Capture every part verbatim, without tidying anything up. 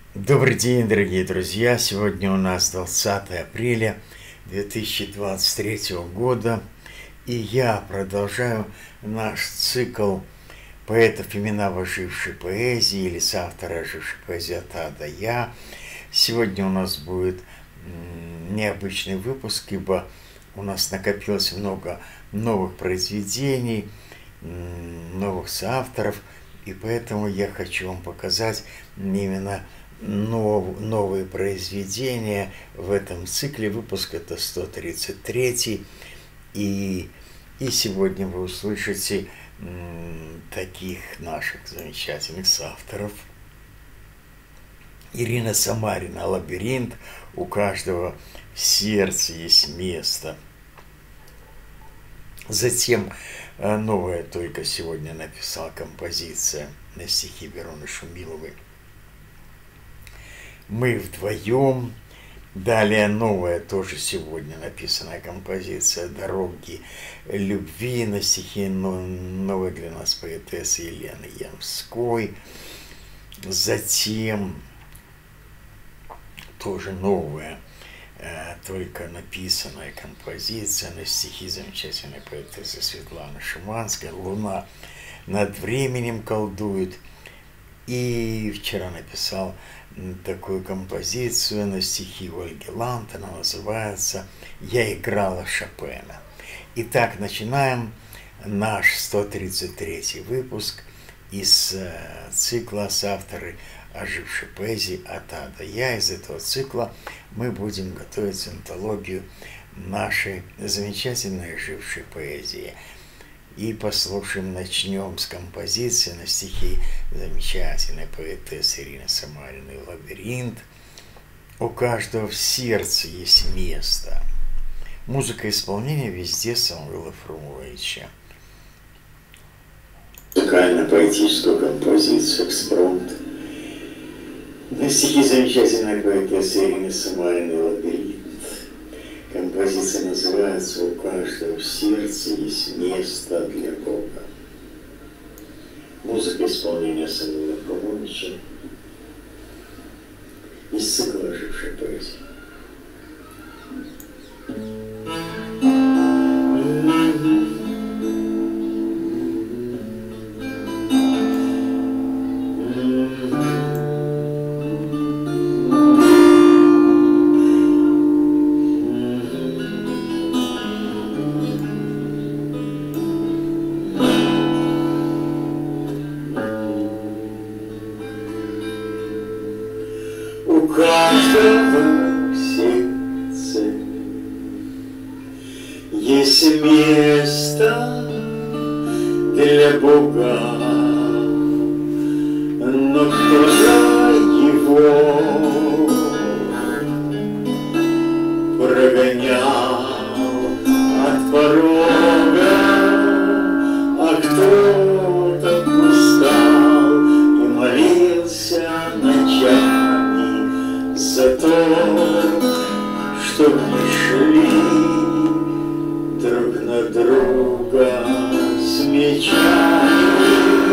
Добрый день, дорогие друзья! Сегодня у нас двадцатое апреля две тысячи двадцать третьего года, и я продолжаю наш цикл поэтов, имена вожившей поэзии, или соавтора ожившей поэзии от А до Я. Сегодня у нас будет необычный выпуск, ибо у нас накопилось много новых произведений, новых соавторов, и поэтому я хочу вам показать именно нов, новые произведения в этом цикле. Выпуск это сто тридцать третий, и, и сегодня вы услышите м, таких наших замечательных соавторов. Ирина Самарина «Лабиринт», «У каждого в сердце есть место». Затем новая только сегодня написала композиция на стихи Вероны Шумиловой «Мы вдвоем». Далее новая, тоже сегодня написанная композиция «Дороги любви» на стихи новой для нас поэтессы Елены Ямской. Затем тоже новая, только написанная композиция на стихи замечательной поэтессы Светланы Шиманской «Луна над временем колдует». И вчера написал такую композицию на стихи Ольги Ланд, она называется «Я играла Шопена». Итак, начинаем наш сто тридцать третий выпуск из цикла «Соавторы ожившей поэзии от А до Я». Из этого цикла мы будем готовить антологию нашей замечательной ожившей поэзии. И послушаем, начнем с композиции на стихи замечательной поэтессы Ирины Самариной «Лабиринт». «У каждого в сердце есть место». Музыка и исполнение везде Самвела Фрумовича. Музыкально-поэтическую композицию «Экспромт» на стихи замечательной поэтессы Ирины Самариной «Лабиринт». Композиция называется «У каждого в сердце есть место для Бога». Музыка исполнения Самвела Фрумовича из цикла «Ожившей поэзии». У каждого в сердце есть место для Бога, но кто-то его прогонял от порога, а кто-то пускал и молился ночами за то, чтоб не шли друг на друга с мечами,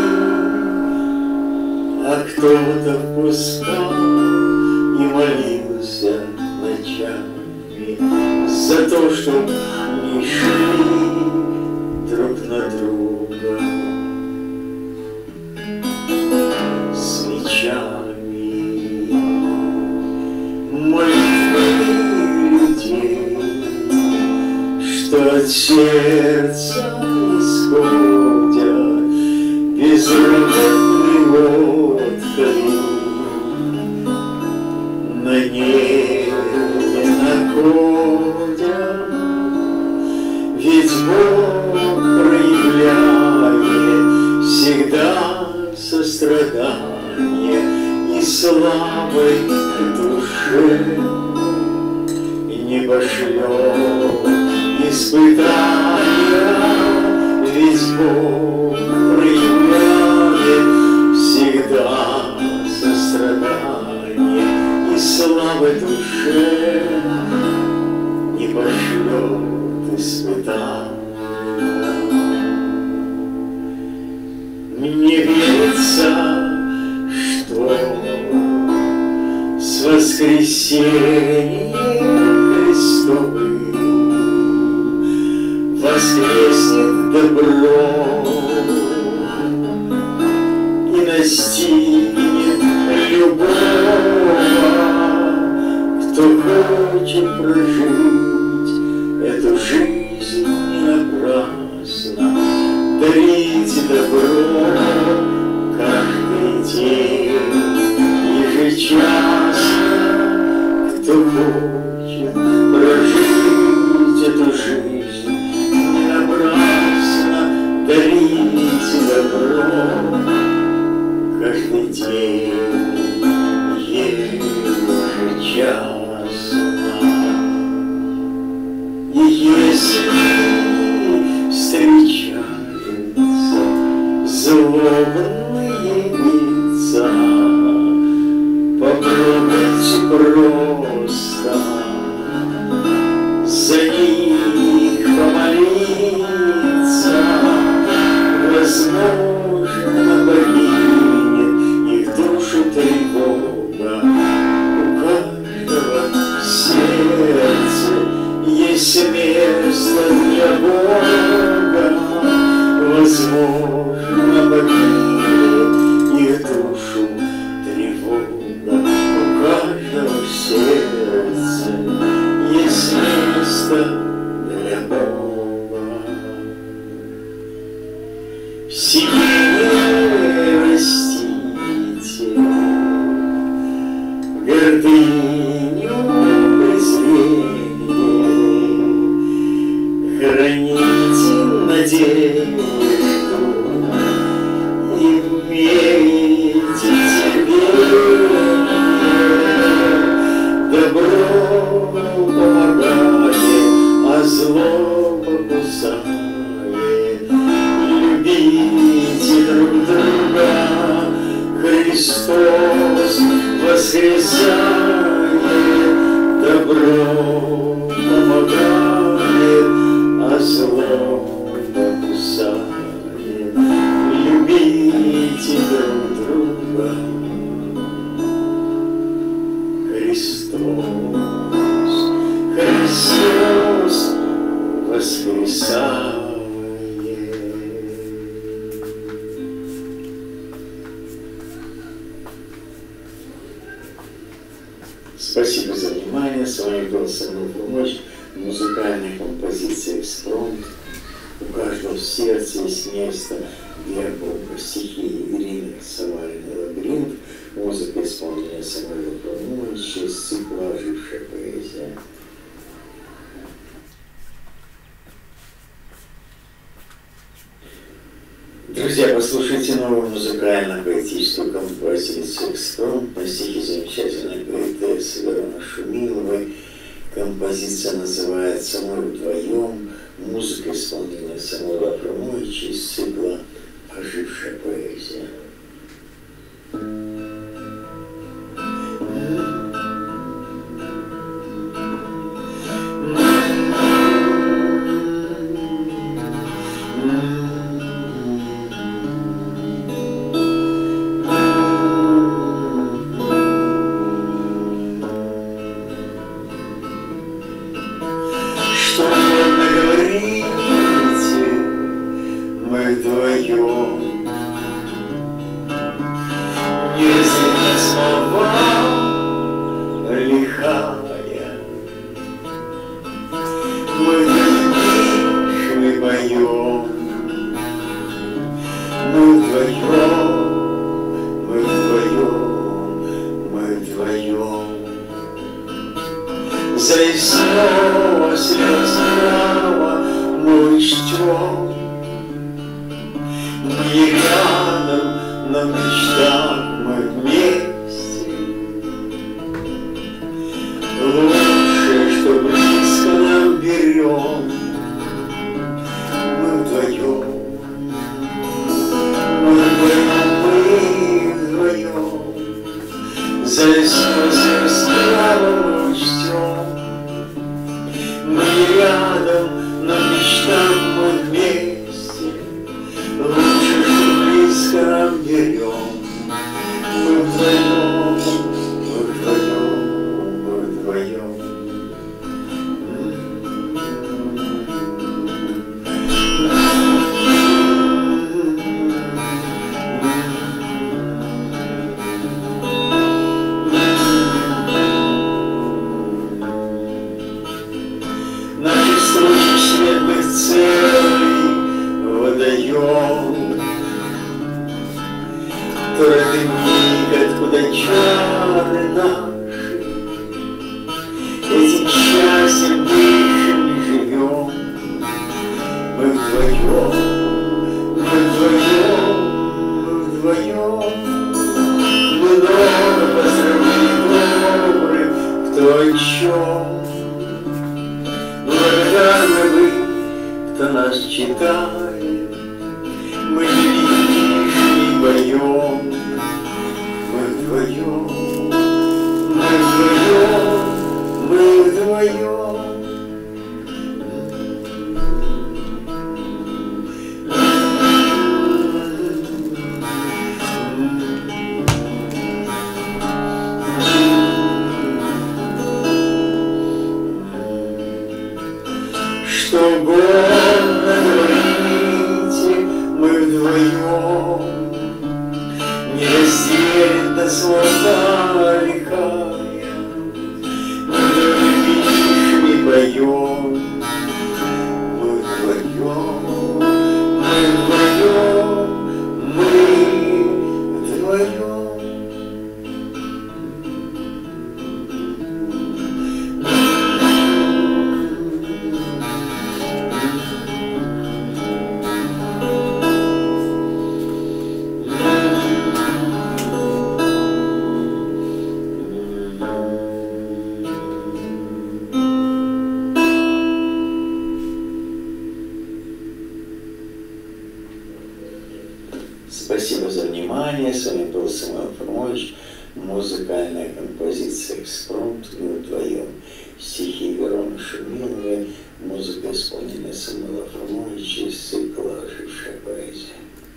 а кто-то впускал и молился ночами за то, чтоб не шли друг на друга с мечами. Молитвы людей, что от сердца исходят, безропотный отклик на небе находят. Ведь Бог проявляет всегда сострадание и слабой душе, и не пошлет испытания. Ведь Бог проявляет всегда сострадание и слабой душе, не пошлет испытания. Мне верится, что воскресением Христовым воскреснет добро и настигнет любого, кто хочет прожить эту жизнь не напрасно. Дарите добро каждый день, ежечасно. Кто хочет прожить эту жизнь не напрасно, дарите добро каждый день, ежечасно. И если встречаются злобные лица, попробуйте просто за них помолиться. Возможно, покинет их душу тревога. У каждого в сердце есть место для Бога. Возможно, покинет их душу тревога. У каждого в сердце есть место для Бога. В себе не растите гордыню, презрение, храните надежду, имейте терпение. Добро помогает, а зло покусает. Любите друг друга, Христос воскресает. Добро помогает, а зло покусает. Любите друг друга, Христос, Христос воскресает. Спасибо за внимание. С вами был Самуил Помощь. Музыкальная композиция «Экспромт». У каждого в сердце есть место для Бога. Стихи Ирины Савариной «Лабиринт». Музыка исполнения Самуила Помощи из цикла «Ожившая поэзия». Друзья, послушайте новую музыкально-поэтическую композицию «Экспромт» на стихи замечательной поэтессы Вероны Шумиловой. Композиция называется «Мы вдвоем». Музыка исполнена Самуила Абрамовича из цикла «Ожившая поэзия». Мы вдвоем, мы вдвоем. чары наши, этим счастьем дышим и живем. Мы вдвоем, мы вдвоем, мы вдвоем. Много поздравлений добрых в той чем. Благодарны вы, кто нас читает. Мы лишь не поем. Мы вдвоем, мы вдвоем, мы вдвоем. Что угодно говорите, мы вдвоем. Не раздельно слова лихая, мы лишь не поем. Мы вдвоем, мы вдвоем, мы вдвоем. Спасибо за внимание. С вами был Самуил Фрумович. Музыкальная композиция «Экспромт». Мы вдвоем. Стихи Вероны Шумиловой. Музыка, исполненная Самуила Фрумовича из цикла «Ожившая поэзия».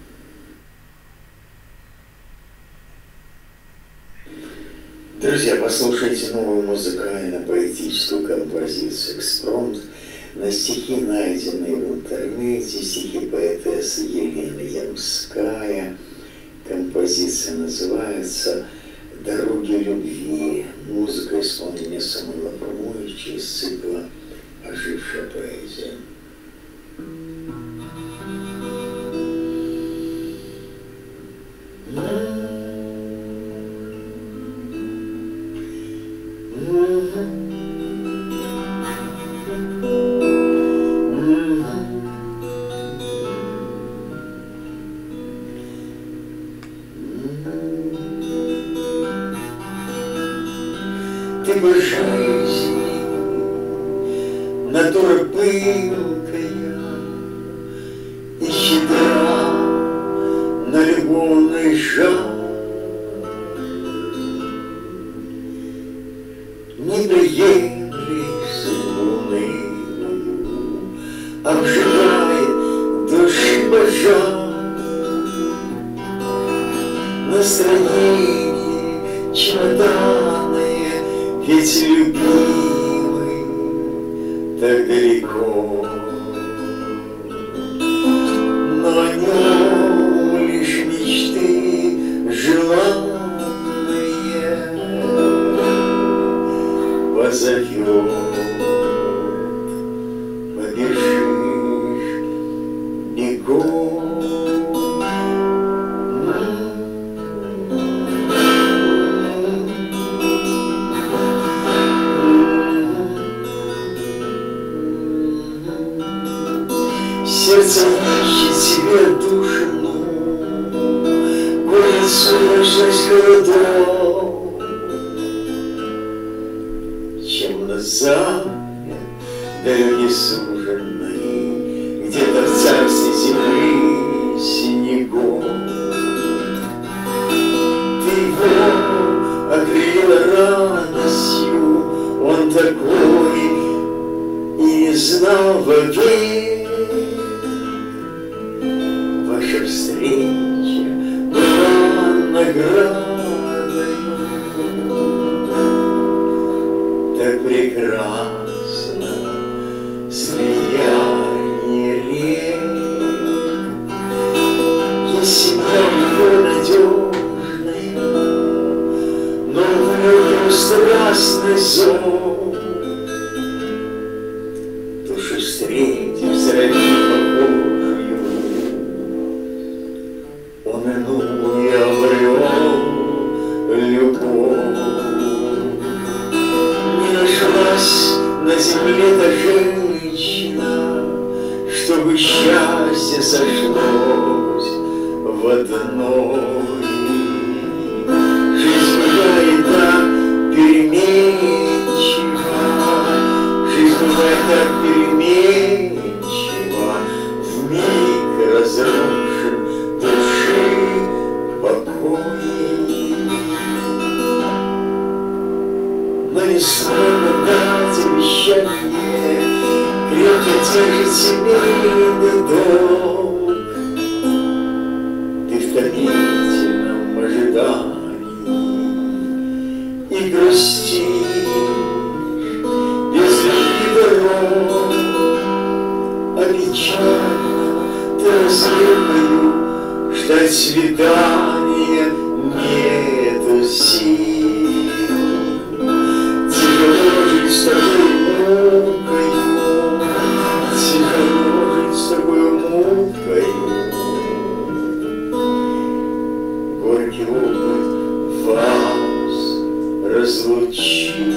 Друзья, послушайте новую музыкально-поэтическую композицию «Экспромт» на стихи, найденные в интернете, стихи поэтессы Елены Ямская. Композиция называется «Дороги любви». Музыка, исполнения Самуила Фрумовича из цикла «Ожившая поэзия». Ты бы жизни, натура пылкая и щедра на любовный жар. Не приемли судьбу унылую, обжигает души пожар. Настроение чемоданное, ведь любимый так далеко, но о нем лишь мечты желанные позовет. Побежишь бегом. Сердце ищет себе душину, гонит сумрачность городов. Чем назад дороги сужены, где-то в царстве земли снегов. Ты его окрылила радостью, он такой и не знал вовек. Ваша встреча была наградой, так прекрасно слияние рек. Есть семья его надежная, но в нем страстный зов. Души встретив среди похожую, он иную обрел любовь. Родилась на земле-то женщина, чтобы счастье сошлось в одной. Жизнь бывает так переменчива, жизнь бывает так переменчива, вмиг разрушим души покой. Но не сложно дать обещание, крепко держит семейный долг. Ты в томительном ожидании и грустишь без любви дорог, а печально ты разлюбою ждать свидания нету сил. Тяжело жить с тобой мукою, тяжело жить с тобой мукою. Горький опыт вас разлучил.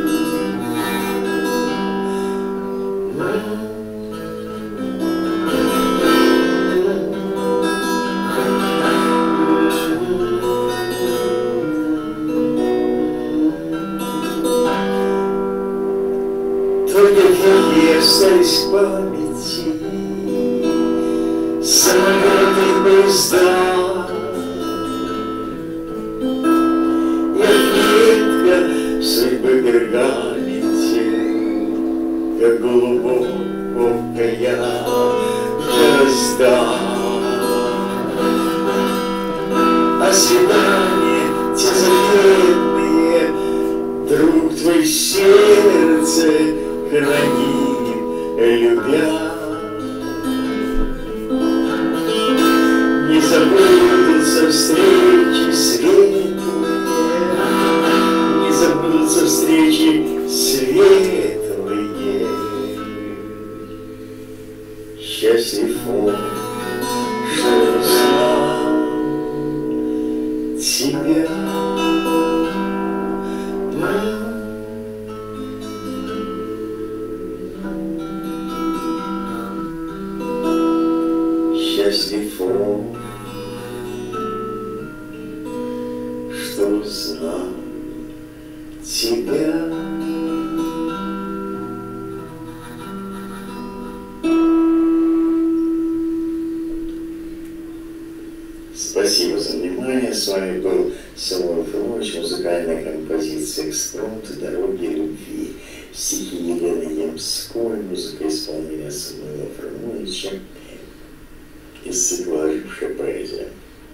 Только какие остались в памяти самолеты и поезда, и отметка судьбы в пергаменте, как глубокая борозда. А свидания те заветные друг твой в сердце хранит, любя. Не забудутся встречи светлые, не забудутся встречи светлые. Счастлив он, что знал тебя. Счастлив он, что узнал тебя. Спасибо за внимание. С вами был Самуил Фрумович, музыкальная композиция «Экспромт. Дороги любви». Стихи Елены Ямской, музыка исполнения Самуила Фрумовича из цикла «Ожившая поэзия».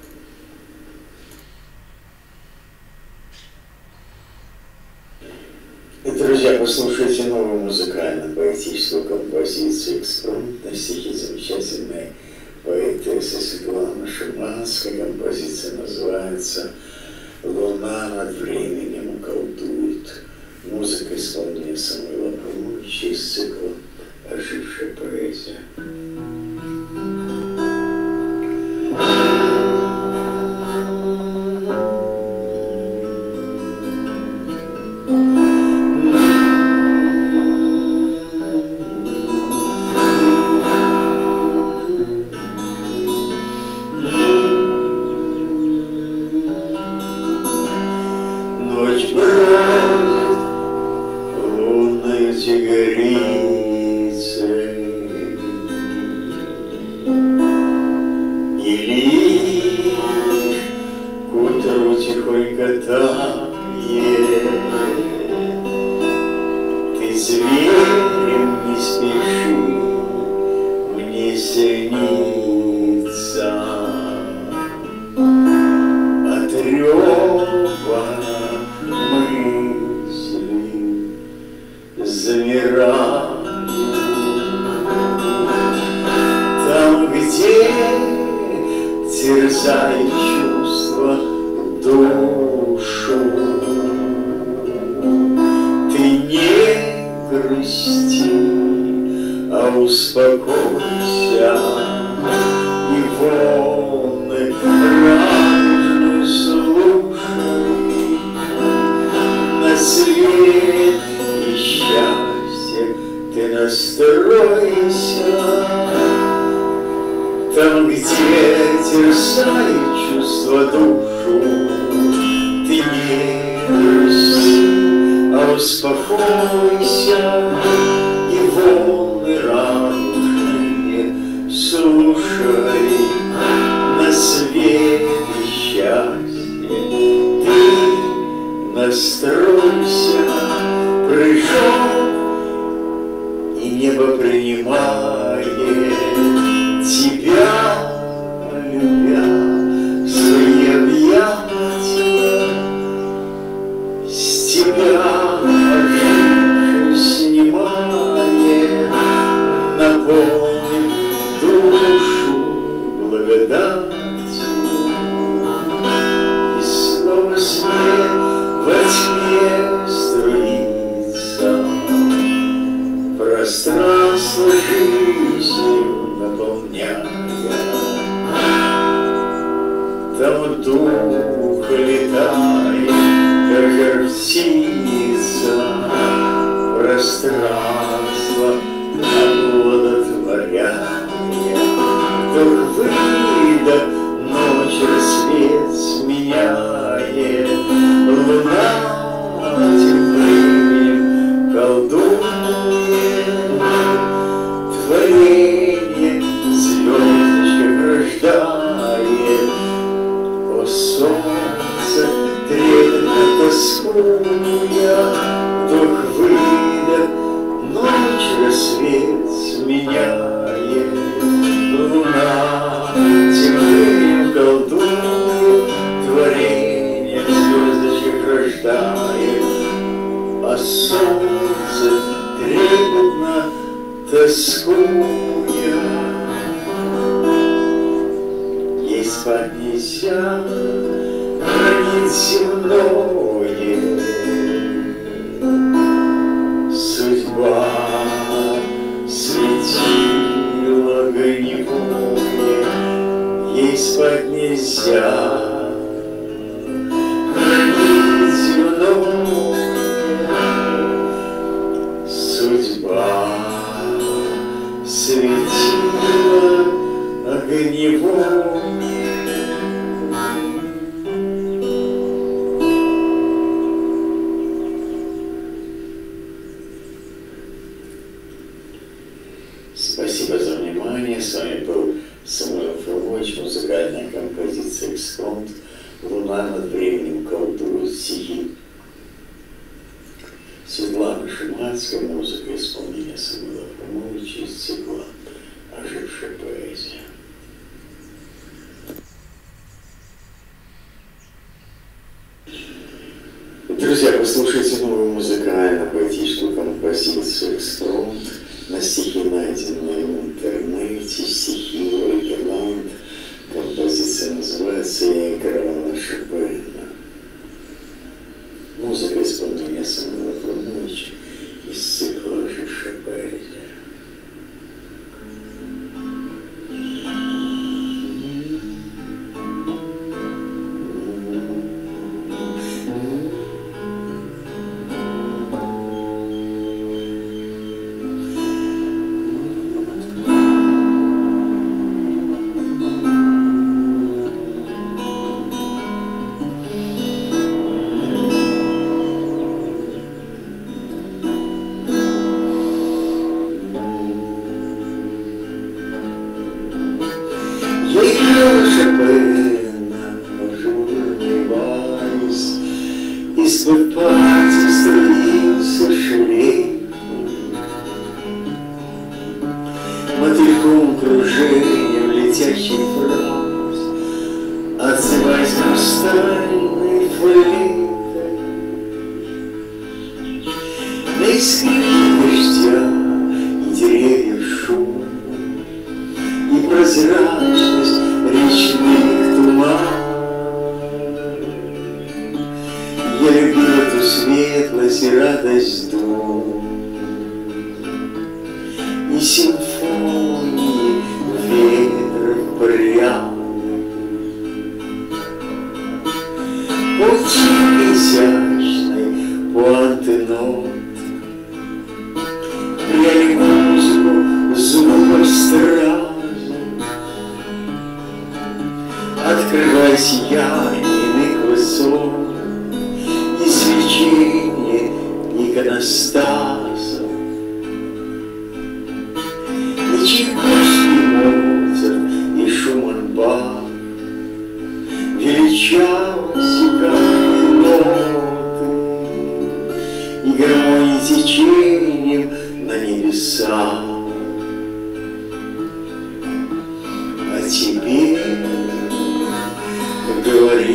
Друзья, послушайте новую музыкально-поэтическую композицию «Экспромт» на стихи замечательной поэтессы Светланы Шуманской. Композиция называется «Луна над временем колдует». Музыка исполнения Самуила Фрумовича из цикла «Ожившая поэзия». Ночь бродит лунной тигрицей, и лишь к утру тихонько тает. Ты зверем не спеши мне снится, от рёва мысли замираю. Там, где терзает чувство душу, ты не грусти, а успокойся, и волны радужные слушай, на свет ища где терзает чувство душу. Ты не грусти, а успокойся, и волны радужные слушай. На свете счастье ты настройся, прыжок, и небо принимает тебя, любя в свои объятия. С тебя ожившим снимает, наполнит душу благодатью. И снова свет во тьме струится, пространство жизнью наполняя. Там дух летает, как жар птица, пространство оплодотворяя. Дух выйдет, ночь рассвет сменяет, луна тем временем колдует. Творение звездочек рождает. О, солнце, трепетно тоскуя, дух выйдет, ночь рассвет сменяет. Луна тем временем колдует, творение звездочек рождает. А солнце трепетно тоскуя. Ей спать нельзя, хранить земное. Судьба светила огневое. Ей спать нельзя, хранить земное. Судьба светила огневое. Спасибо за внимание. С вами был Самуил Фрумович, музыкальная композиция «Экспромт». Луна над временем колдует, стихи Светлана Шиманская, музыка, исполнение Самуила Фрумовича из цикла «Ожившая поэзия». Друзья, послушайте новую музыкально-поэтическую композицию «Экспромт» на стихи, найденные в интернете, стихи Ольги. Композиция называется «Я играла Шопена». Музыка исполнения Самуила Фрумовича из цикла «Ожившая поэзия». Из-под пальцев струился шлейф, мотыльком кружением летящий фраз, отзываясь хрустальной флейтой. На искренне дождя и деревьев шум, и прозрачность речных туманов. Я любил эту светлость и радость дум, и симфонии ветров пряных. Очень изящной пуанты нот пряли музыку звуков стражи. Анастасов, и Чайковский, Моцарт, и Шуман, Бах, величаво сигали ноты, и гармонии течением на небесах. А теперь говори,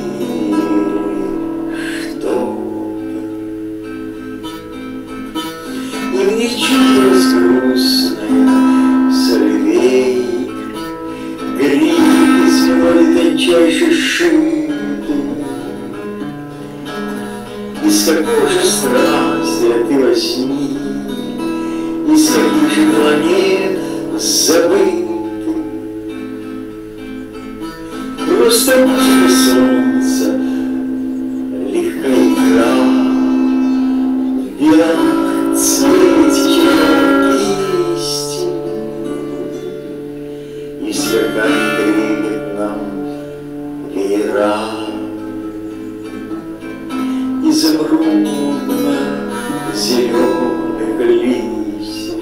и мне чудилась грустная соловейка, гриб из мелодии тончайшей шиты. Из какой же страсти, а ты во сне, из каких же планет забыты. Просто музыка солнца, легкая игра в белом цвете кисти, и сверкает трепет нам веера изумрудно-зеленых листьев.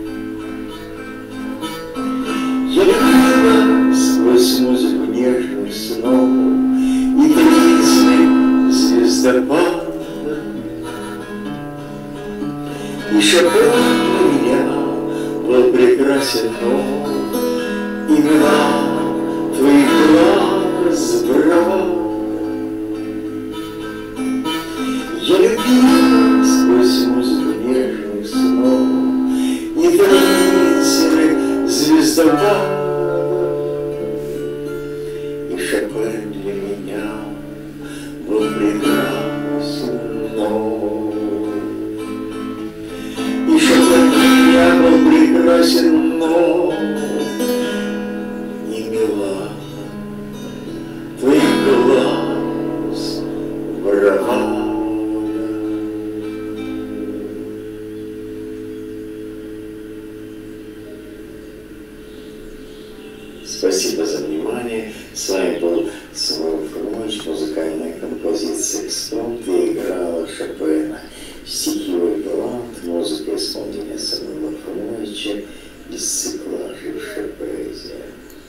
Я любила сквозь музыку нежных снов и тризны звездопада. И Шопен для меня был прекрасен, но и мила твоих глаз бровада. Я любила сквозь музыку нежных снов и тризны звездопада. И Шопен для меня был прекрасен, но и Шопен для меня был прекрасен, но не мила твоих глаз бравада. Спасибо за внимание. С вами был Самуил Фрумович, музыкальная композиция «Экспромт», и играла Шопена. Стихи Галант, музыка исполнения Самуила Фрумовича из цикла «Ожившая поэзия».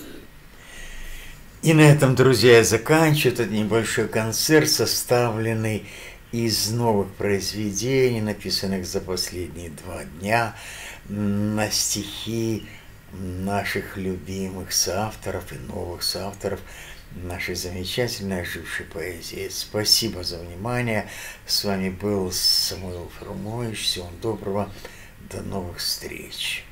И на этом, друзья, я заканчиваю этот небольшой концерт, составленный из новых произведений, написанных за последние два дня, на стихи наших любимых соавторов и новых соавторов нашей замечательной ожившей поэзии. Спасибо за внимание. С вами был Самуил Фрумович. Всего доброго. До новых встреч.